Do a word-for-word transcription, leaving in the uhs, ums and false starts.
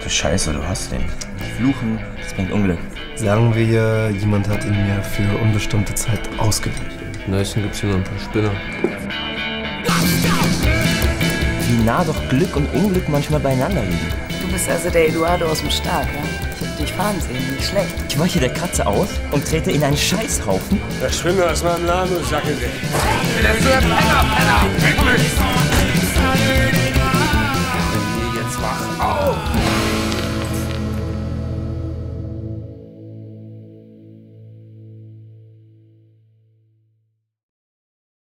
du Scheiße, du hast den. Fluchen, das bringt Unglück. Sagen wir, jemand hat ihn mir für unbestimmte Zeit ausgeliehen. Im Neuesten gibt's hier noch ein paar Spinner. Wie nah doch Glück und Unglück manchmal beieinander liegen. Du bist also der Eduardo aus dem Stark, ja? Ich hab dich fahren sehen, nicht schlecht. Ich weiche der Katze aus und trete in einen Scheißhaufen. Verschwinde aus meinem Laden und sacke dich. Der Penner, Penner, Penner,